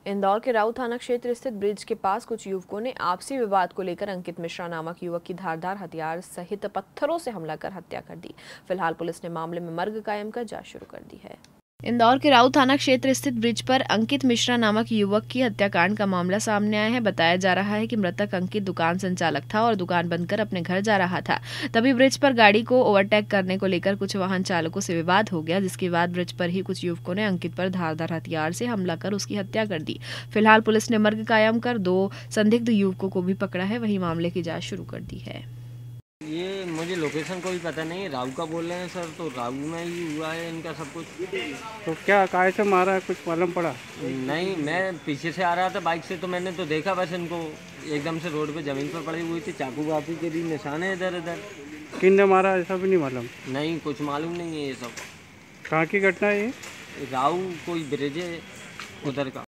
इंदौर के राऊ थाना क्षेत्र स्थित ब्रिज के पास कुछ युवकों ने आपसी विवाद को लेकर अंकित मिश्रा नामक युवक की धारदार हथियार सहित पत्थरों से हमला कर हत्या कर दी। फिलहाल पुलिस ने मामले में मर्ग कायम कर जांच शुरू कर दी है। इंदौर के राऊ थाना क्षेत्र स्थित ब्रिज पर अंकित मिश्रा नामक युवक की हत्याकांड का मामला सामने आया है। बताया जा रहा है कि मृतक अंकित दुकान संचालक था और दुकान बंद कर अपने घर जा रहा था। तभी ब्रिज पर गाड़ी को ओवरटेक करने को लेकर कुछ वाहन चालकों से विवाद हो गया, जिसके बाद ब्रिज पर ही कुछ युवकों ने अंकित पर धारदार हथियार से हमला कर उसकी हत्या कर दी। फिलहाल पुलिस ने मर्ग कायम कर 2 संदिग्ध युवकों को भी पकड़ा है, वहीं मामले की जाँच शुरू कर दी है। ये मुझे लोकेशन कोई पता नहीं, राऊ का बोल रहे हैं सर, तो राऊ में ही हुआ है इनका सब कुछ। तो क्या काय से मारा है, कुछ मालूम पड़ा? नहीं, मैं पीछे से आ रहा था बाइक से, तो मैंने तो देखा बस इनको एकदम से रोड पे ज़मीन पर पड़ी हुई थी, चाकू वाकू के भी निशान है इधर उधर। किसने मारा ऐसा भी नहीं मालूम? नहीं, कुछ मालूम नहीं है ये सब। कहाँ की घटना है ये? राऊ कोई ब्रिज है उधर का।